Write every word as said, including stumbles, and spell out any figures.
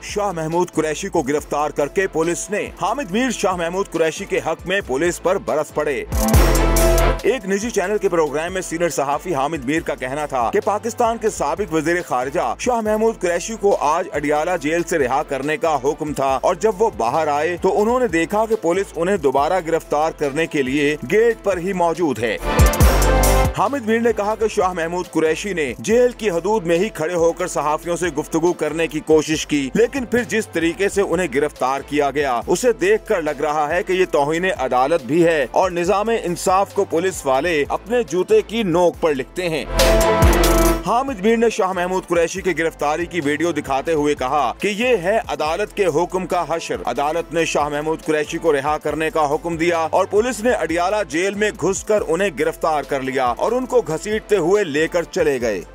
शाह महमूद कुरैशी को गिरफ्तार करके पुलिस ने हामिद मीर शाह महमूद कुरैशी के हक में पुलिस पर बरस पड़े। एक निजी चैनल के प्रोग्राम में सीनियर सहाफी हामिद मीर का कहना था कि पाकिस्तान के साबिक वजीर खारिजा शाह महमूद कुरैशी को आज अडियाला जेल से रिहा करने का हुक्म था और जब वो बाहर आए तो उन्होंने देखा कि पुलिस उन्हें दोबारा गिरफ्तार करने के लिए गेट पर ही मौजूद है। हामिद मीर ने कहा कि शाह महमूद कुरैशी ने जेल की हदूद में ही खड़े होकर सहाफियों से गुफ्तगू करने की कोशिश की, लेकिन फिर जिस तरीके से उन्हें गिरफ्तार किया गया उसे देखकर लग रहा है कि ये तौहीन अदालत भी है और निज़ाम इंसाफ को पुलिस वाले अपने जूते की नोक पर लिखते हैं। हामिद मीर ने शाह महमूद कुरैशी की गिरफ्तारी की वीडियो दिखाते हुए कहा कि ये है अदालत के हुक्म का हशर। अदालत ने शाह महमूद कुरैशी को रिहा करने का हुक्म दिया और पुलिस ने अडियाला जेल में घुसकर उन्हें गिरफ्तार कर लिया और उनको घसीटते हुए लेकर चले गए।